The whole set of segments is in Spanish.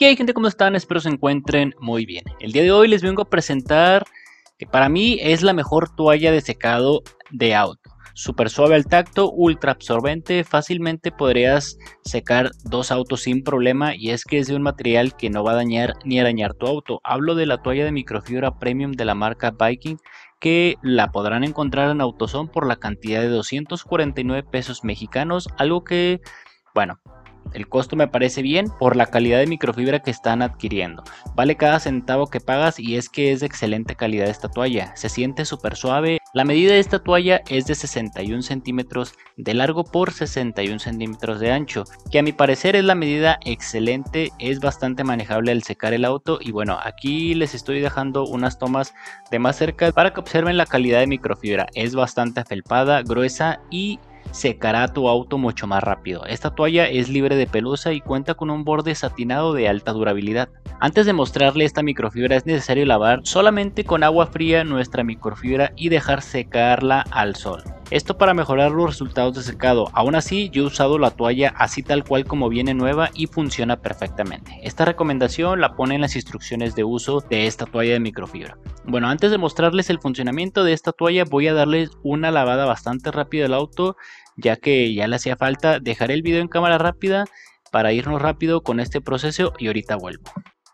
¿Qué hay, gente? ¿Cómo están? Espero se encuentren muy bien. El día de hoy les vengo a presentar que para mí es la mejor toalla de secado de auto. Súper suave al tacto, ultra absorbente, fácilmente podrías secar dos autos sin problema, y es que es de un material que no va a dañar ni arañar tu auto. Hablo de la toalla de microfibra premium de la marca Viking, que la podrán encontrar en AutoZone por la cantidad de 249 pesos mexicanos, algo que, bueno, el costo me parece bien por la calidad de microfibra que están adquiriendo. Vale cada centavo que pagas, y es que es de excelente calidad esta toalla. Se siente súper suave. La medida de esta toalla es de 61 centímetros de largo por 61 centímetros de ancho, que a mi parecer es la medida excelente. Es bastante manejable al secar el auto, y bueno, aquí les estoy dejando unas tomas de más cerca para que observen la calidad de microfibra. Es bastante afelpada, gruesa y secará tu auto mucho más rápido. Esta toalla es libre de pelusa y cuenta con un borde satinado de alta durabilidad. Antes de mostrarle esta microfibra es necesario lavar solamente con agua fría nuestra microfibra y dejar secarla al sol. Esto para mejorar los resultados de secado. Aún así, yo he usado la toalla así tal cual como viene nueva y funciona perfectamente. Esta recomendación la pone en las instrucciones de uso de esta toalla de microfibra. Bueno, antes de mostrarles el funcionamiento de esta toalla, voy a darles una lavada bastante rápida al auto, ya que ya le hacía falta. Dejaré el video en cámara rápida para irnos rápido con este proceso y ahorita vuelvo.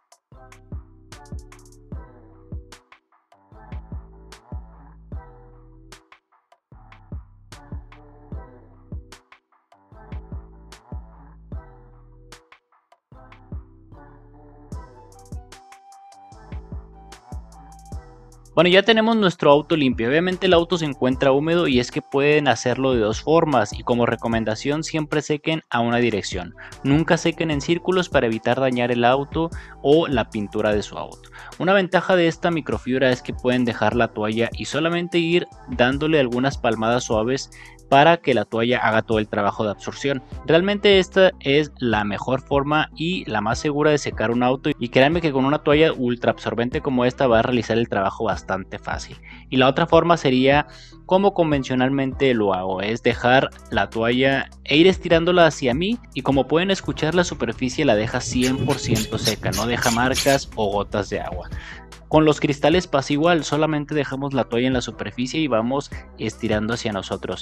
Bueno, ya tenemos nuestro auto limpio. Obviamente el auto se encuentra húmedo, y es que pueden hacerlo de dos formas, y como recomendación siempre sequen a una dirección. Nunca sequen en círculos para evitar dañar el auto o la pintura de su auto. Una ventaja de esta microfibra es que pueden dejar la toalla y solamente ir dándole algunas palmadas suaves para que la toalla haga todo el trabajo de absorción. Realmente esta es la mejor forma y la más segura de secar un auto, y créanme que con una toalla ultra absorbente como esta va a realizar el trabajo bastante fácil. Y la otra forma sería como convencionalmente lo hago, es dejar la toalla e ir estirándola hacia mí, y como pueden escuchar, la superficie la deja 100% seca, no deja marcas o gotas de agua. Con los cristales pasa igual, solamente dejamos la toalla en la superficie y vamos estirando hacia nosotros.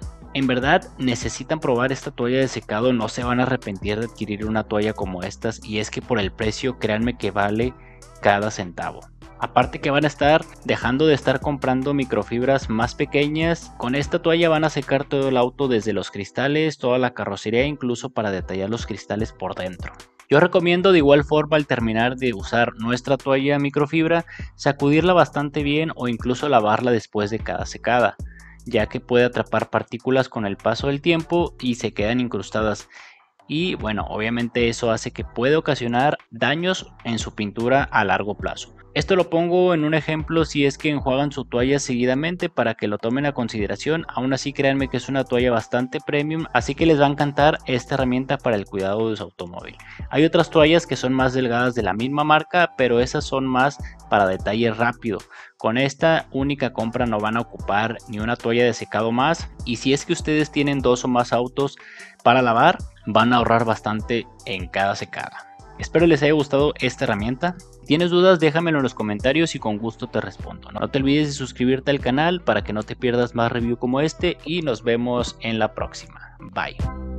En verdad necesitan probar esta toalla de secado, no se van a arrepentir de adquirir una toalla como estas, y es que por el precio, créanme que vale cada centavo. Aparte que van a estar dejando de estar comprando microfibras más pequeñas. Con esta toalla van a secar todo el auto, desde los cristales, toda la carrocería, incluso para detallar los cristales por dentro. Yo recomiendo de igual forma, al terminar de usar nuestra toalla microfibra, sacudirla bastante bien o incluso lavarla después de cada secada, ya que puede atrapar partículas con el paso del tiempo y se quedan incrustadas. Y bueno, obviamente eso hace que puede ocasionar daños en su pintura a largo plazo. Esto lo pongo en un ejemplo si es que enjuagan su toalla seguidamente, para que lo tomen a consideración. Aún así, créanme que es una toalla bastante premium, así que les va a encantar esta herramienta para el cuidado de su automóvil. Hay otras toallas que son más delgadas de la misma marca, pero esas son más para detalle rápido. Con esta única compra no van a ocupar ni una toalla de secado más, y si es que ustedes tienen dos o más autos para lavar, van a ahorrar bastante en cada secada. Espero les haya gustado esta herramienta. Si tienes dudas, déjamelo en los comentarios y con gusto te respondo. No te olvides de suscribirte al canal para que no te pierdas más review como este, y nos vemos en la próxima. Bye.